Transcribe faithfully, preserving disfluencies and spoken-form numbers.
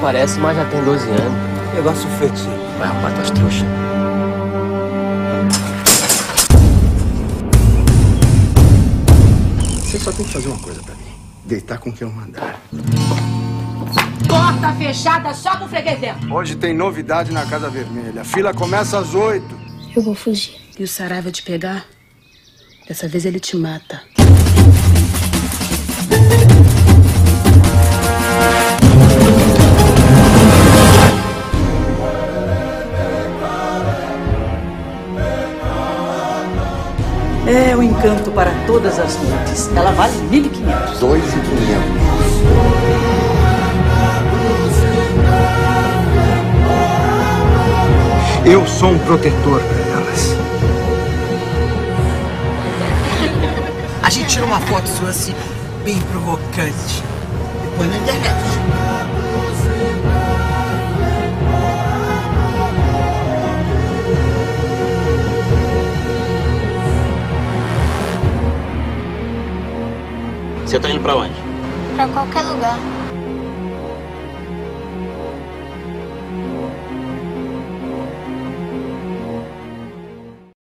parece, mas já tem doze anos. Negócio feito. Vai, rapaz, tuas trouxas. Você só tem que fazer uma coisa pra mim. Deitar com quem eu mandar. Porta fechada só com freguês dentro. Hoje tem novidade na Casa Vermelha. A fila começa às oito. Eu vou fugir. E o Saraiva te pegar? Dessa vez ele te mata. É o encanto para todas as noites. Ela vale mil e quinhentos. Dois e quinhentos. Eu sou um protetor para elas. A gente tira uma foto sua assim, bem provocante. Depois na internet. Você tá indo pra onde? Pra qualquer lugar.